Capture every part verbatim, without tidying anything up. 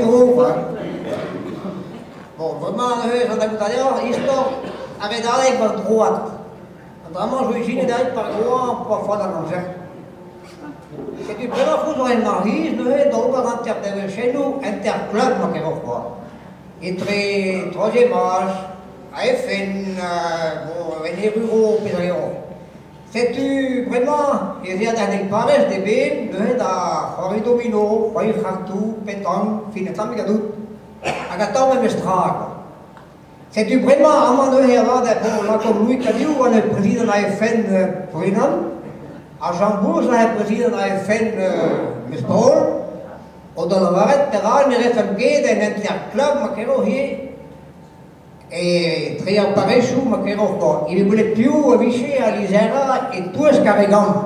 gros, quoi. Bon, vraiment, ça t'a coûté d'ailleurs, histoire, avec d'aller par droite. Vraiment, je suis d'aller par droite, parfois dans l'enfer. C'est du vraiment fou sur un mari, nous avons dans l'inter chez nous, interclub, ma chère, quoi. Et très, troisième âge, A F N, bon, les ruraux, pédaliers. C'est-tu vraiment, il y a des pares de bain, nous avons dans le domino, le fractou, pétanque, finetam, il y a tout. Agatom même strac. C'est-tu vraiment, à un moment donné, là, comme lui qui a dit, on est président de la F N Brennan, à Jean-Bourg, on est président de la F N Mistol, et dans la varette, terrain, il reste un guide, un interclub, ma chère, et très appareil sous, ma chère, il ne voulait plus afficher à l'Isère et tout ce carrément.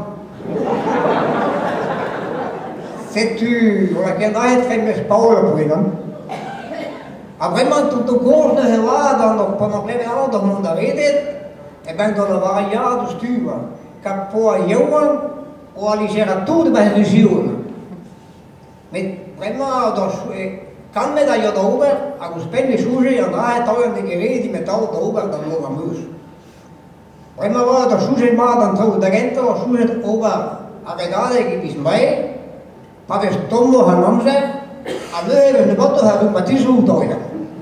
C'est-tu, on a qu'un F N Mistol, Brennan. Ah, vraiment, tout au cours de là, pendant que l'année dans le monde arrêté, et bien dans la variante de stuur, car pour un jour, on a légère tout de ma région. Mais vraiment, quand on est d'ailleurs d'ouvre, à vous spendre les sujets, on a un peu de guérir, du métal d'ouvre dans le monde. Vraiment, on a un sujet de dans le monde d'agent, un sujet d'ouvre à regarder qui est bien, pas de tomber à l'ange. Allora, ne posso fare un battesimo d'oia.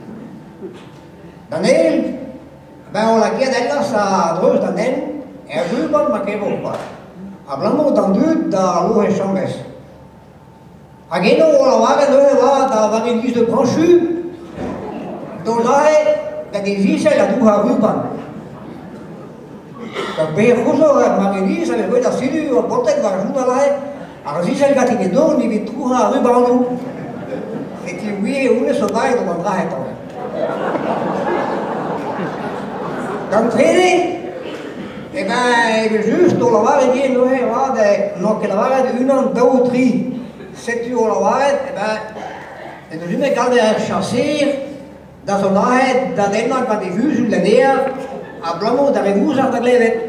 Daniel, ben, la chiedella sa dros Daniel, e a Ruben ma che vuoi fare. Abbiamo entendu da l'eau et chambres. A Guénon, on la voit, nous, là, dans la valise de Branchu, dont là, il y a des vis, il y a tout à Ruben. Donc, ben, Rousseau, Marie-Lise, elle veut la cellule, on porte avec la joue là, alors si c'est le gâteau de d'or, il va tout à Ruben. Et que oui, on est sauvé dans mon bras. Donc, Frédéric, eh bien, il est juste, on va dire, nous, on va dire, une an, deux ou trois, c'est tu, on va dire, eh bien, et nous, je vais aller chasser, dans son arrêt, dans des noms, quand il vu sur la nerf, à Blamont, dans les vous, à la glèvette.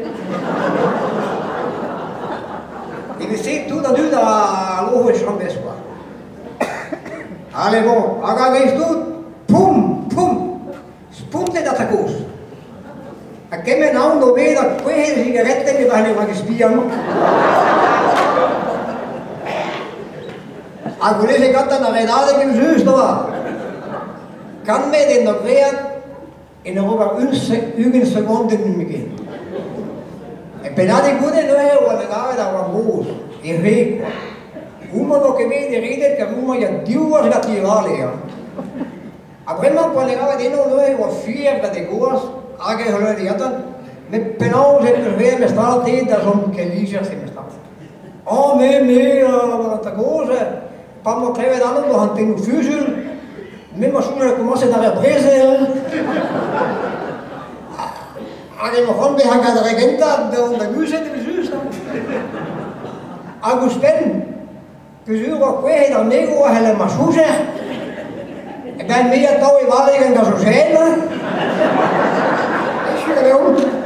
Et puis, c'est tout dans l'eau et chambre, quoi. Allez, bon, regardez tout, poum, poum, spunte da tacos. A che me non lo vedo, quelle sigarette che vanno che spiano. A quelle si cantano la vedade che giusto va. Kan me den nog weer in over een seconde niet meer. E per dare cure noi vuole dare da bambus, in rico. Uno lo che vede ride che uno ya diua la tirale. Avremmo parlato di noi o fier de goas, anche se lo diatan, me però se per me sta te da son che dice se me sta. Oh me me la cosa, quando creve danno lo han tenuto fusul, me ma sono commencé a dare prese. Anche lo han behaga da regenta da un buse di giusto. Augustin Besucher qui dan nego hele masuje. Ik ben meer touw in Walligen dan zo zijn. Is je er ook?